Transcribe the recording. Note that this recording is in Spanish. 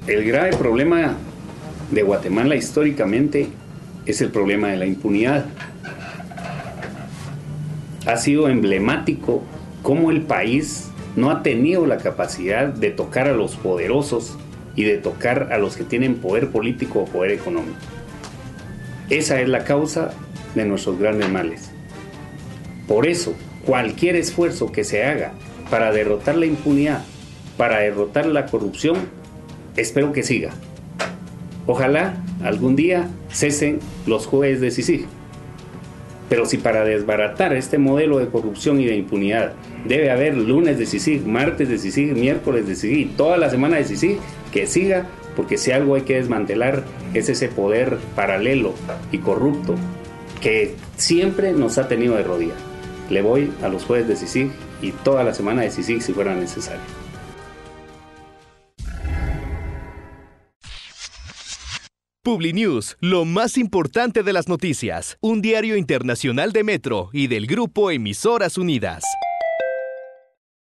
El grave problema de Guatemala históricamente es el problema de la impunidad. Ha sido emblemático cómo el país no ha tenido la capacidad de tocar a los poderosos y de tocar a los que tienen poder político o poder económico. Esa es la causa de nuestros grandes males. Por eso, cualquier esfuerzo que se haga para derrotar la impunidad, para derrotar la corrupción, espero que siga. Ojalá algún día cesen los jueces de CICIG. Pero si para desbaratar este modelo de corrupción y de impunidad debe haber lunes de CICIG, martes de CICIG, miércoles de CICIG y toda la semana de CICIG, que siga, porque si algo hay que desmantelar es ese poder paralelo y corrupto que siempre nos ha tenido de rodillas. Le voy a los jueces de CICIG y toda la semana de CICIG si fuera necesario. Publinews, lo más importante de las noticias. Un diario internacional de Metro y del Grupo Emisoras Unidas.